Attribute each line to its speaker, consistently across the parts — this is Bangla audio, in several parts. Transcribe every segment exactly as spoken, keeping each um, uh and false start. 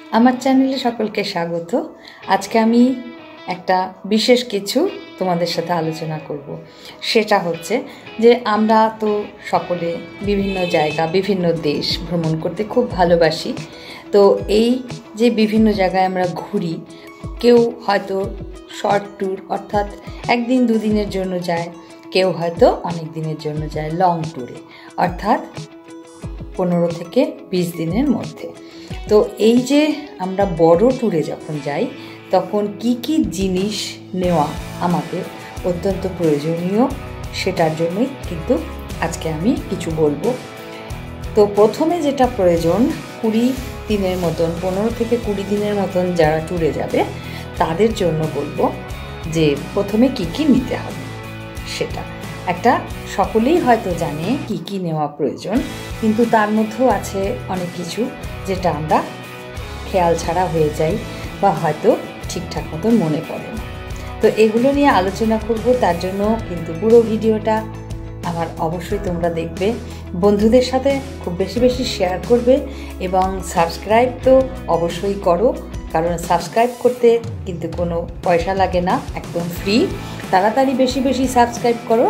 Speaker 1: আমার চ্যানেলে সকলকে স্বাগত। আজকে আমি একটা বিশেষ কিছু তোমাদের সাথে আলোচনা করব। সেটা হচ্ছে যে আমরা তো সকলে বিভিন্ন জায়গা বিভিন্ন দেশ ভ্রমণ করতে খুব ভালোবাসি। তো এই যে বিভিন্ন জায়গায় আমরা ঘুরি, কেউ হয়তো শর্ট ট্যুর অর্থাৎ একদিন দুদিনের জন্য যায়, কেউ হয়তো অনেক দিনের জন্য যায় লং ট্যুরে অর্থাৎ পনেরো থেকে বিশ দিনের মধ্যে। তো এই যে আমরা বড় ট্যুরে যখন যাই তখন কি কি জিনিস নেওয়া আমাদের অত্যন্ত প্রয়োজনীয়, সেটার জন্যই কিন্তু আজকে আমি কিছু বলবো। তো প্রথমে যেটা প্রয়োজন, কুড়ি দিনের মতন পনেরো থেকে কুড়ি দিনের মতন যারা ট্যুরে যাবে তাদের জন্য বলবো যে প্রথমে কি কি নিতে হবে। সেটা একটা সকলেই হয়তো জানে কি কি নেওয়া প্রয়োজন, কিন্তু তার মধ্যেও আছে অনেক কিছু যেটা আমরা খেয়াল ছাড়া হয়ে যাই বা হয়তো ঠিকঠাক মতন মনে পড়ে না। তো এগুলো নিয়ে আলোচনা করব, তার জন্য কিন্তু পুরো ভিডিওটা আমার অবশ্যই তোমরা দেখবে, বন্ধুদের সাথে খুব বেশি বেশি শেয়ার করবে এবং সাবস্ক্রাইব তো অবশ্যই করো, কারণ সাবস্ক্রাইব করতে কিন্তু কোনো পয়সা লাগে না, একদম ফ্রি। তাড়াতাড়ি বেশি বেশি সাবস্ক্রাইব করো।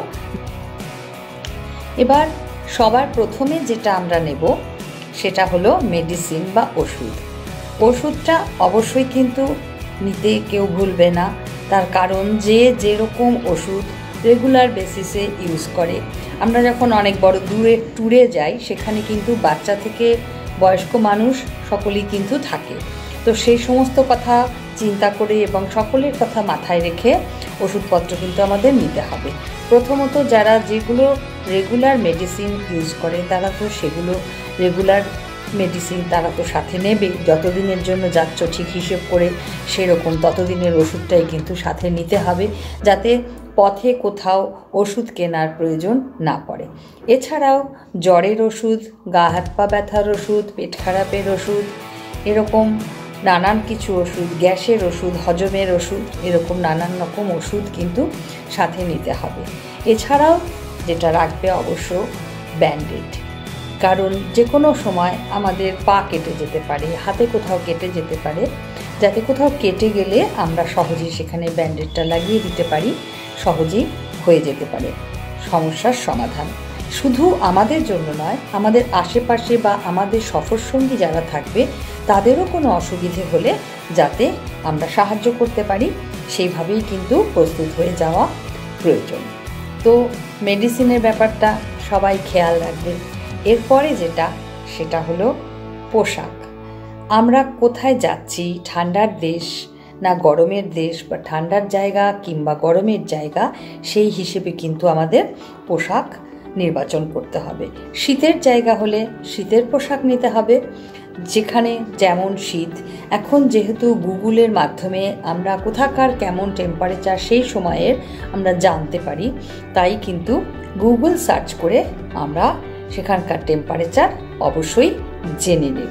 Speaker 1: এবার সবার প্রথমে যেটা আমরা নেব সেটা হলো মেডিসিন বা ওষুধ। ওষুধটা অবশ্যই কিন্তু নিতে কেউ ভুলবে না, তার কারণ যে যেরকম ওষুধ রেগুলার বেসিসে ইউজ করে। আমরা যখন অনেক বড় দূরে ট্যুরে যাই সেখানে কিন্তু বাচ্চা থেকে বয়স্ক মানুষ সকলেই কিন্তু থাকে। তো সেই সমস্ত কথা চিন্তা করে এবং সকলের কথা মাথায় রেখে ওষুধপত্র কিন্তু আমাদের নিতে হবে। প্রথমত যারা যেগুলো রেগুলার মেডিসিন ইউজ করে তারা তো সেগুলো রেগুলার মেডিসিন তারা তো সাথে নেবে, যতদিনের জন্য যাচ্ছ ঠিক হিসেব করে সেরকম ততদিনের ওষুধটাই কিন্তু সাথে নিতে হবে, যাতে পথে কোথাও ওষুধ কেনার প্রয়োজন না পড়ে। এছাড়াও জ্বরের ওষুধ, গা হাত পা ব্যথার ওষুধ, পেট খারাপের ওষুধ, এরকম নানান কিছু ওষুধ, গ্যাসের ওষুধ, হজমের ওষুধ, এরকম নানান রকম ওষুধ কিন্তু সাথে নিতে হবে। এছাড়াও যেটা রাখবে অবশ্য ব্যান্ডেড, কারণ যে কোনো সময় আমাদের পা কেটে যেতে পারে, হাতে কোথাও কেটে যেতে পারে, যাতে কোথাও কেটে গেলে আমরা সহজেই সেখানে ব্যান্ডেডটা লাগিয়ে দিতে পারি, সহজেই হয়ে যেতে পারে সমস্যার সমাধান। শুধু আমাদের জন্য নয়, আমাদের আশেপাশে বা আমাদের সফরসঙ্গী যারা থাকবে তাদেরও কোনো অসুবিধে হলে যাতে আমরা সাহায্য করতে পারি সেইভাবেই কিন্তু প্রস্তুত হয়ে যাওয়া প্রয়োজন। তো মেডিসিনের ব্যাপারটা সবাই খেয়াল রাখবে। এরপরে যেটা সেটা হলো পোশাক। আমরা কোথায় যাচ্ছি, ঠান্ডার দেশ না গরমের দেশ বা ঠান্ডার জায়গা কিংবা গরমের জায়গা, সেই হিসেবে কিন্তু আমাদের পোশাক নির্বাচন করতে হবে। শীতের জায়গা হলে শীতের পোশাক নিতে হবে, যেখানে যেমন শীত। এখন যেহেতু গুগলের মাধ্যমে আমরা কোথাকার কেমন টেম্পারেচার সেই সময়ের আমরা জানতে পারি, তাই কিন্তু গুগল সার্চ করে আমরা সেখানকার টেম্পারেচার অবশ্যই জেনে নেব।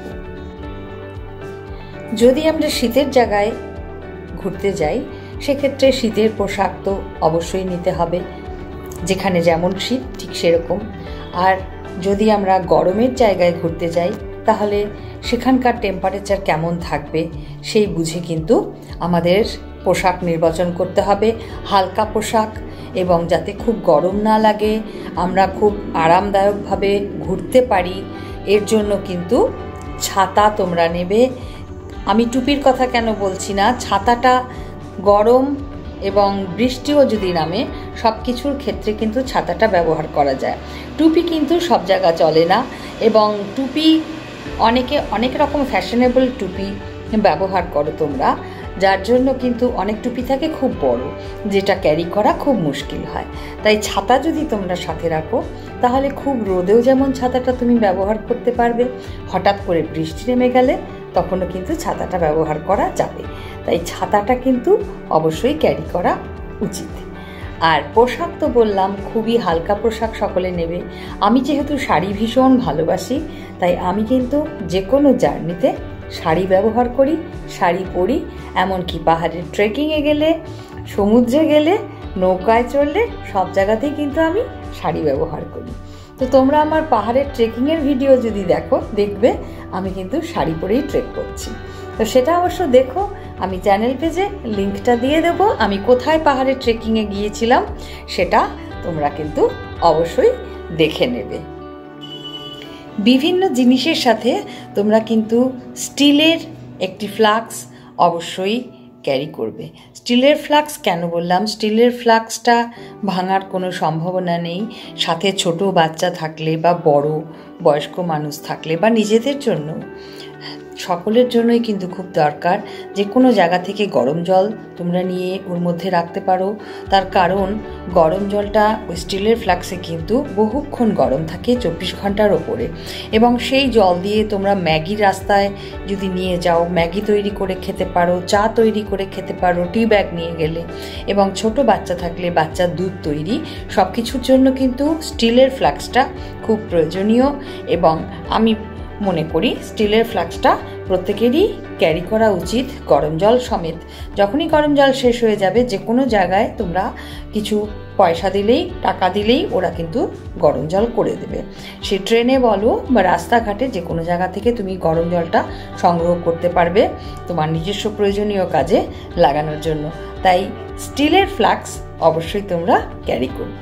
Speaker 1: যদি আমরা শীতের জায়গায় ঘুরতে যাই সেক্ষেত্রে শীতের পোশাক তো অবশ্যই নিতে হবে, যেখানে যেমন শীত ঠিক সেরকম। আর যদি আমরা গরমের জায়গায় ঘুরতে যাই তাহলে সেখানকার টেম্পারেচার কেমন থাকবে সেই বুঝে কিন্তু আমাদের পোশাক নির্বাচন করতে হবে। হালকা পোশাক এবং যাতে খুব গরম না লাগে, আমরা খুব আরামদায়কভাবে ঘুরতে পারি, এর জন্য কিন্তু ছাতা তোমরা নেবে। আমি টুপির কথা কেন বলছি না, ছাতাটা গরম এবং বৃষ্টিও যদি নামে সব কিছুর ক্ষেত্রে কিন্তু ছাতাটা ব্যবহার করা যায়। টুপি কিন্তু সব জায়গা চলে না, এবং টুপি অনেকে অনেক রকম ফ্যাশনেবল টুপি ব্যবহার করো তোমরা, যার জন্য কিন্তু অনেক টুপি থাকে খুব বড়, যেটা ক্যারি করা খুব মুশকিল হয়। তাই ছাতা যদি তোমরা সাথে রাখো তাহলে খুব রোদেও যেমন ছাতাটা তুমি ব্যবহার করতে পারবে, হঠাৎ করে বৃষ্টি নেমে গেলে তখনও কিন্তু ছাতাটা ব্যবহার করা যাবে। তাই ছাতাটা কিন্তু অবশ্যই ক্যারি করা উচিত। আর পোশাক তো বললাম খুবই হালকা পোশাক সকলে নেবে। আমি যেহেতু শাড়ি ভীষণ ভালোবাসি, তাই আমি কিন্তু যে কোনো জার্নিতে শাড়ি ব্যবহার করি, শাড়ি পরি। এমনকি পাহাড়ের ট্রেকিংয়ে গেলে, সমুদ্রে গেলে, নৌকায় চড়লে সব জায়গাতেই কিন্তু আমি শাড়ি ব্যবহার করি। তো তোমরা আমার পাহাড়ের ট্রেকিংয়ের ভিডিও যদি দেখো দেখবে আমি কিন্তু শাড়ি পরেই ট্রেক করছি। তো সেটা অবশ্য দেখো, আমি চ্যানেল পেজে লিঙ্কটা দিয়ে দেবো। আমি কোথায় পাহাড়ে ট্রেকিংয়ে গিয়েছিলাম সেটা তোমরা কিন্তু অবশ্যই দেখে নেবে। বিভিন্ন জিনিসের সাথে তোমরা কিন্তু স্টিলের একটি ফ্লাস্ক অবশ্যই ক্যারি করবে। স্টিলের ফ্লাস্ক কেন বললাম? স্টিলের ফ্লাস্কটা ভাঙার কোনো সম্ভাবনা নেই। সাথে ছোট বাচ্চা থাকলে বা বড় বয়স্ক মানুষ থাকলে বা নিজেদের জন্য, সকলের জন্যই কিন্তু খুব দরকার। যে কোনো জায়গা থেকে গরম জল তোমরা নিয়ে ওর মধ্যে রাখতে পারো। তার কারণ গরম জলটা ওই স্টিলের ফ্লাস্কে কিন্তু বহুক্ষণ গরম থাকে, চব্বিশ ঘন্টার ওপরে। এবং সেই জল দিয়ে তোমরা ম্যাগি রাস্তায় যদি নিয়ে যাও, ম্যাগি তৈরি করে খেতে পারো, চা তৈরি করে খেতে পারো টি ব্যাগ নিয়ে গেলে। এবং ছোট বাচ্চা থাকলে বাচ্চার দুধ তৈরি, সব কিছুর জন্য কিন্তু স্টিলের ফ্লাস্কটা খুব প্রয়োজনীয়। এবং আমি মনে করি স্টিলের ফ্লাস্কটা প্রত্যেকেরই ক্যারি করা উচিত, গরম জল সমেত। যখনই গরম জল শেষ হয়ে যাবে, যে কোনো জায়গায় তোমরা কিছু পয়সা দিলেই, টাকা দিলেই ওরা কিন্তু গরম জল করে দেবে। সে ট্রেনে বলো বা রাস্তাঘাটে যে কোনো জায়গা থেকে তুমি গরম জলটা সংগ্রহ করতে পারবে তোমার নিজস্ব প্রয়োজনীয় কাজে লাগানোর জন্য। তাই স্টিলের ফ্লাস্ক অবশ্যই তোমরা ক্যারি করবে।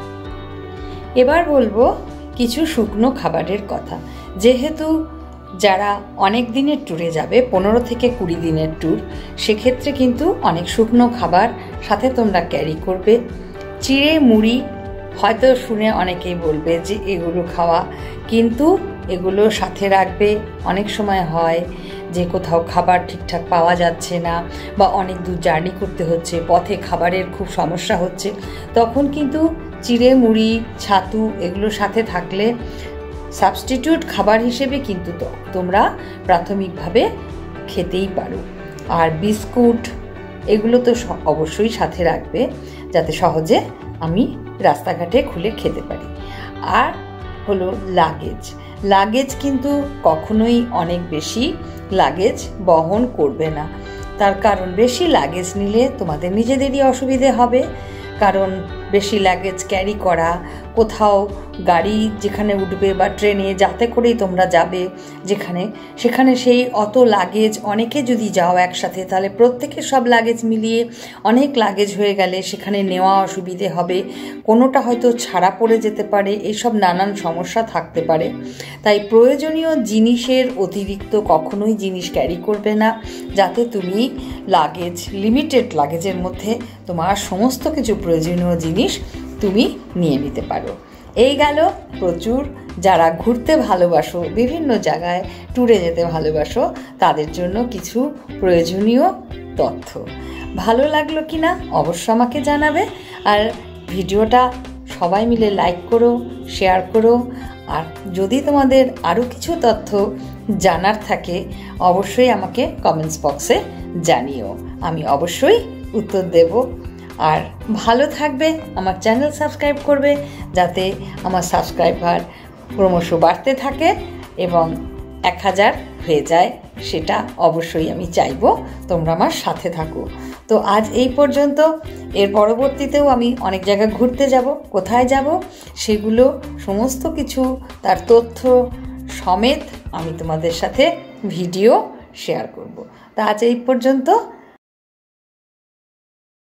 Speaker 1: এবার বলবো কিছু শুকনো খাবারের কথা। যেহেতু যারা অনেক দিনের ট্যুরে যাবে, পনেরো থেকে কুড়ি দিনের ট্যুর, সেক্ষেত্রে কিন্তু অনেক শুকনো খাবার সাথে তোমরা ক্যারি করবে। চিড়ে মুড়ি হয়তো শুনে অনেকেই বলবে যে এগুলো খাওয়া, কিন্তু এগুলো সাথে রাখবে। অনেক সময় হয় যে কোথাও খাবার ঠিকঠাক পাওয়া যাচ্ছে না বা অনেক দূর জার্নি করতে হচ্ছে, পথে খাবারের খুব সমস্যা হচ্ছে, তখন কিন্তু চিড়ে মুড়ি ছাতু এগুলো সাথে থাকলে সাবস্টিটিউট খাবার হিসেবে কিন্তু তোমরা প্রাথমিকভাবে খেতেই পারো। আর বিস্কুট এগুলো তো অবশ্যই সাথে রাখবে, যাতে সহজে আমি রাস্তাঘাটে খুলে খেতে পারি। আর হলো লাগেজ। লাগেজ কিন্তু কখনোই অনেক বেশি লাগেজ বহন করবে না। তার কারণ বেশি লাগেজ নিলে তোমাদের নিজেদেরই অসুবিধে হবে। কারণ বেশি লাগেজ ক্যারি করা, কোথাও গাড়ি যেখানে উঠবে বা ট্রেনে যাতে করেই তোমরা যাবে যেখানে, সেখানে সেই অত লাগেজ অনেকে যদি যাও একসাথে, তাহলে প্রত্যেকের সব লাগেজ মিলিয়ে অনেক লাগেজ হয়ে গেলে সেখানে নেওয়া অসুবিধে হবে, কোনোটা হয়তো ছাড়া পড়ে যেতে পারে, এইসব নানান সমস্যা থাকতে পারে। তাই প্রয়োজনীয় জিনিসের অতিরিক্ত কখনোই জিনিস ক্যারি করবে না, যাতে তুমি লাগেজ, লিমিটেড লাগেজের মধ্যে তোমার সমস্ত কিছু প্রয়োজনীয় জিনিস তুমি নিয়ে নিতে পারো। এই গেল প্রচুর যারা ঘুরতে ভালোবাসো, বিভিন্ন জায়গায় ট্যুরে যেতে ভালোবাসো, তাদের জন্য কিছু প্রয়োজনীয় তথ্য। ভালো লাগলো কি না অবশ্য আমাকে জানাবে। আর ভিডিওটা সবাই মিলে লাইক করো, শেয়ার করো। আর যদি তোমাদের আরও কিছু তথ্য জানার থাকে অবশ্যই আমাকে কমেন্টস বক্সে জানিও, আমি অবশ্যই উত্তর দেব। আর ভালো থাকবে, আমার চ্যানেল সাবস্ক্রাইব করবে যাতে আমার সাবস্ক্রাইবার ক্রমশ বাড়তে থাকে এবং এক হাজার হয়ে যায়, সেটা অবশ্যই আমি চাইবো তোমরা আমার সাথে থাকো। তো আজ এই পর্যন্ত। এর পরবর্তীতেও আমি অনেক জায়গায় ঘুরতে যাব, কোথায় যাব সেগুলো সমস্ত কিছু তার তথ্য সমেত আমি তোমাদের সাথে ভিডিও শেয়ার করব। তো আজ এই পর্যন্ত।